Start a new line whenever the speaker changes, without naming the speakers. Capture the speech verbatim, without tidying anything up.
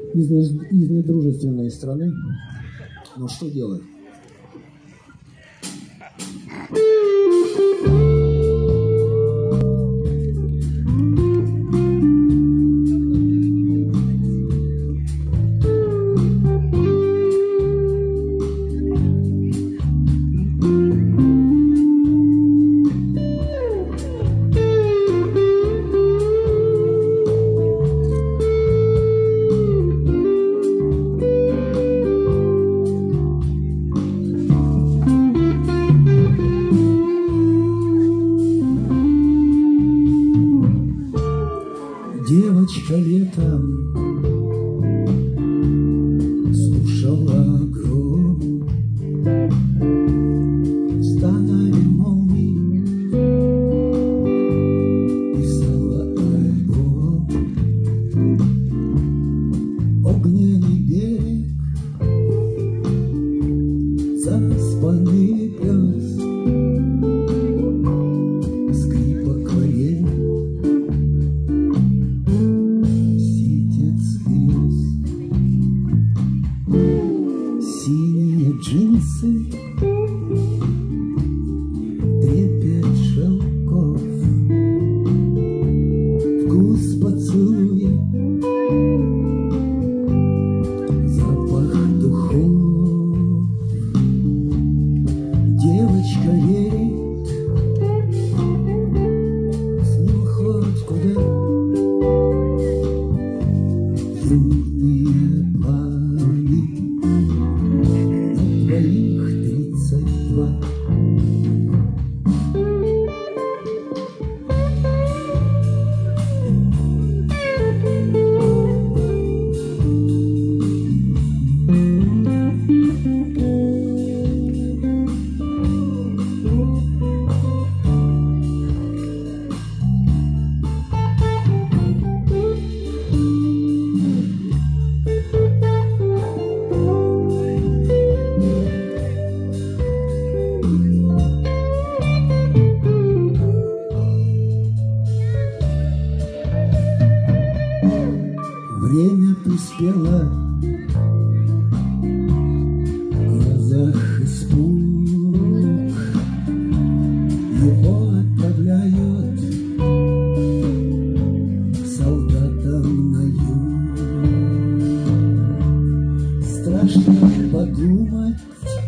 из, из недружественной страны. Но что делать?
Девочка летом слушала гром, стонали молнии, писала альбом. Огненный берег, заспанный пес, скрипок варенья, синие джинсы, трепет шелков, вкус поцелуя, запах духов. Девочка едет с ним хоть куда, юные планы. Двоих тридцать два. Время приспело, в глазах испуг, его отправляют солдатам на юг. Страшно подумать,